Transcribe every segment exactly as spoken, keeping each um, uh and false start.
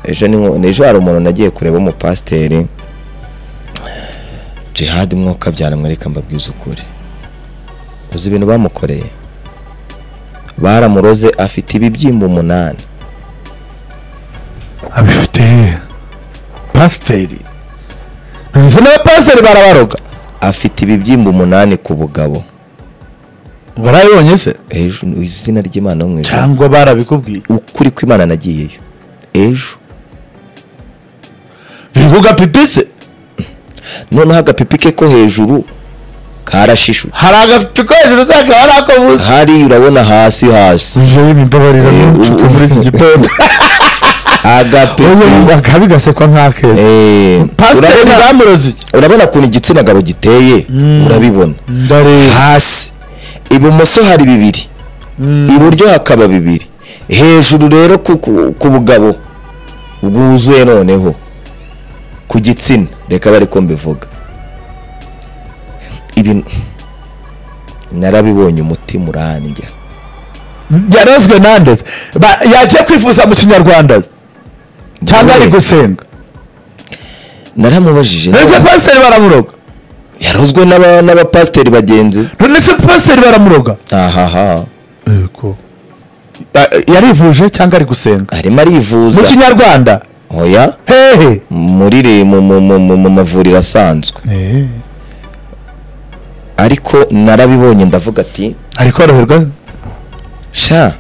ejo ni ejo hari umuntu nagiye kureba umupasiteri Jihad mwuka byaramwe reka mbabwiza ukuri uzi ibintu bamukoreye baramuroze afite ibibyimba umunani abifite pasiteri nzi na pasiteri barabaroga afite ibibyimba umunani ku bugabo barayibonye se ejo izina ry'Imana mwe cyangwa barabikubwiye ukuri kw'Imana nagiyeyo ejo bivuga pipise none agapipike ko hejuru karashishu hari agapipike ko hejuru zaka barako buze hari urabona hasi hasi uje imbabarira n'ucuka muri iki gitondo agapipike akabigasekwa nk'akeza eh pasiteri bamuroze urabona kuntu igitsina gabo giteye urabibona hasi ibumoso hari bibiri iburyo hakaba bibiri hejuru rero ku bugabo bwuzuye noneho ku gitsina reka bari ko mbivuga ibintu narabibonye umutima uranjya yarozwe nande yaje kwifuza mu kinyarwanda cyangwa ari gusenga naramubajije nese pasiteri baramuroga yarozwe n'aba n'abapasiteri bagenzi nese pasiteri baramuroga ahaha eko yarivuje cyangwa ari gusenga arimo arivuza mu kinyarwanda oya hehe muri re mu mu mavuriro asanzwe eh ariko narabibonye ndavuga ati ariko araherwa sha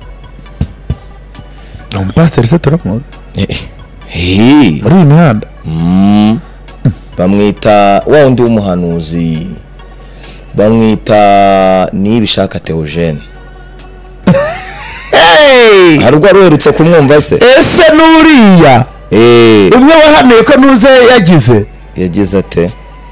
no pasiteri se turamuzi eh ari imihanda mm bamwita wa undi w'umuhanuzi bamwita Niyibishaka Theogene hey harugwa ruherutse kumwumva se ese nuriya eh umwe wahanuye ko nuze yagize yagize ate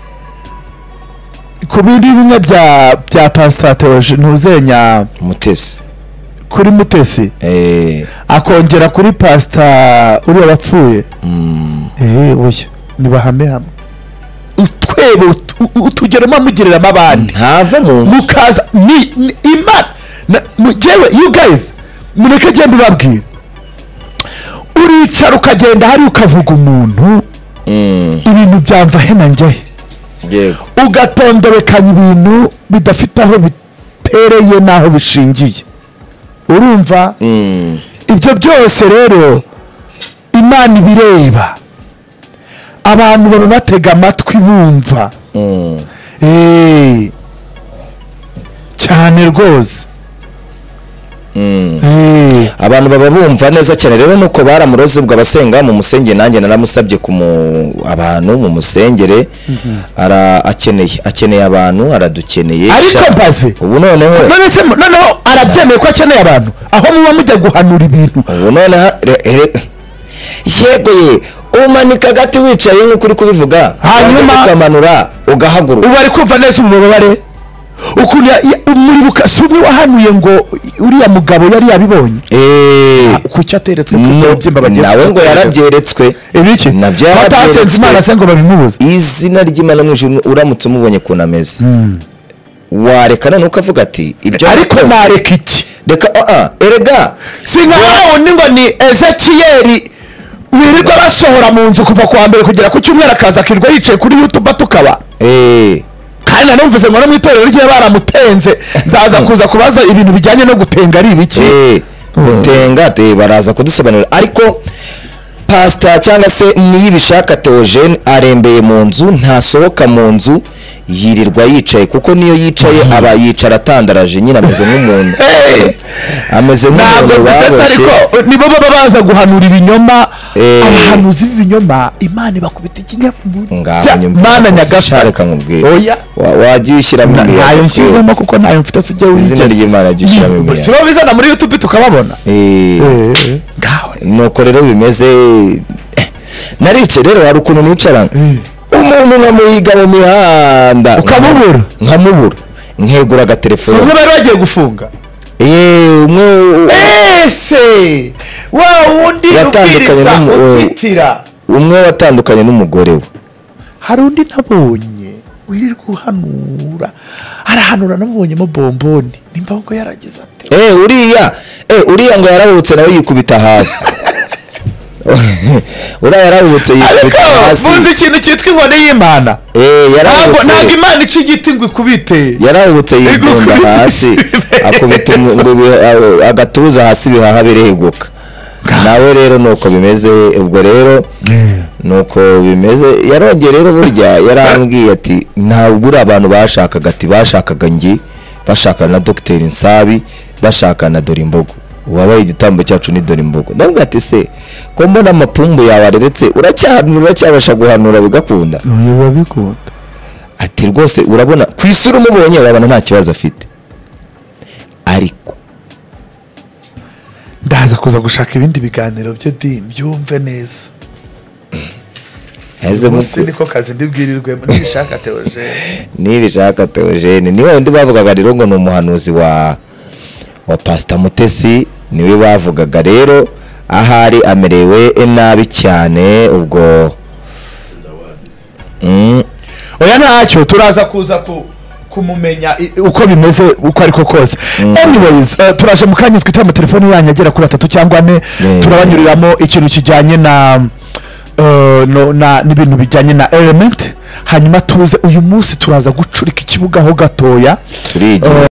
ku bindi bimwe bya bya pastor Theogene ntuzenya Mutesi kuri Mutesi eh akongera kuri pastor uri wapfuye mm eh oya ni bahame hamwe utwebo utugeramo mugirira mabandi ntava mu mukaza ni imana mujewe you guys mureke genda babwira uricara ukagenda hari ukavuga umuntu ibintu byamva hena nje yego ugatondobekanya ibintu bidafite aho bitereye naho bishingiye urumva ibyo byose rero Imana ibireba abantu baba batega amatwi bumva eh cyane rwose eh abantu baba bumva neza cyane rero nuko baramuroze ubwo abasenga mu musenge nanjye naramusabye ku abantu mu musengere ara akeneye akeneye abantu aradukeneye ariko baze ubu noneho none se noneho arabyemeye ko akeneye abantu aho muba mujya guhanura ibintu ubu noneho yego ye umanika gati wicaye nk'ukuri kubivuga hanyuma ukamanura ugahaguruka ubu ari kumva neza umubabare ukuntu umuribuka subwe wahanuye ngo uriya mugabo yari yabibonye eh kucyo ateretswe kubyimba bageze nawe ngo yarabyeretswe ibiki nabyo atasenze Imana se ngo babimubuze izina ry'Imana mwijuru uramutse umubonye kunameze warekana nuko avuga ati ibyo ariko nareka iki reka ah erega singaho ni ngo ni Ezekiel wirirwa basohora mu nzu kuva kwa mbere kugera ku cyumweru akaza kirwa yicaye kuri YouTube tukaba eh kandi nanumvise ngo no mwitorero rye baramutenze ndaza kuza kubaza ibintu bijyanye no gutenga ari ibiki eh gutenga te baraza kudusobanurira ariko pastor cyangwa se Niyibishaka Theogene arembeye mu nzu ntasohoka mu nzu yirirwa yicaye kuko niyo yicaye aba yicara atandaraje nyine ameze nk'umuntu ameze nk'umuntu baroshye ariko nibo baba baza guhanura ibinyoma abahanuzi b'ibinyoma Imana bakubita ikinyafuru Mana nyagasare kankubwira oya wagiye ushyiramo ntayo nshyizemo kuko ntayo mfite sijye wizina izina ry'Imana gishyiramo imiyaga sibo bizana muri YouTube tukababona eh ngaho nuko rero bimeze narice rero hari ukuntu nicara umuntu nkamuhiga mu mihanda ukamubura nkamubura nkegura agatelefone so bari bagiye gufunga eh umwe ese wa wundi ubwiriza utitira umwe watandukanye n'umugore we hari undi nabonye wirirwa uhanura arahanura namubonyemo bomboni nimba uko yaragize ate eh uriya eh uriya ngo yarahutse nawe yikubita hasi uriya yarahubutse yikubita hasi muzi ikintu cyitwa inkoni y'Imana eh yarahubutse ntabwo Imana ica igiti ngo ikubite yarahubutse yikunda hasi akubita agatuza hasi bihaha bireguka nawe rero nuko bimeze ubwo rero nuko bimeze yarongeye rero burya yarambwiye ati ntabwo uri abantu bashakaga ati bashakaga ngi bashaka na Dr Nsabi bashaka na Dorimbogo wabaye igitambo cyacu ni Dorimbogo ndabwo ati se ko mbona amapumbu yawe areretse uracyahanura cyabasha guhanura bigakunda niba bikunda ati rwose urabona kwisura umubonye urabona nta kibazo afite ariko ndaza kuza gushaka ibindi biganiro byo di mbyumve neza heze musi niko kazi ndibwirirwe nibishaka Theogene nibishaka Theogene niwe ndi bavugaga rero ngo n'umuhanuzi wa wa Pastor Mutesi niwe bavugaga rero ahari amerewe nabi cyane ubwo mm. oya ntacyo turaza kuza ku kumumenya uko bimeze uko ariko kose mm. anyways uh, turaje mukanya twita mu telefone yanyu agera kuri atatu cyangwa ane yeah. turabanyuriramo ikintu kijyanye na uh, no na n'ibintu bijyanye na element hanyuma tuze uyu munsi turaza gucurika ikibuga ho gatoya turige uh,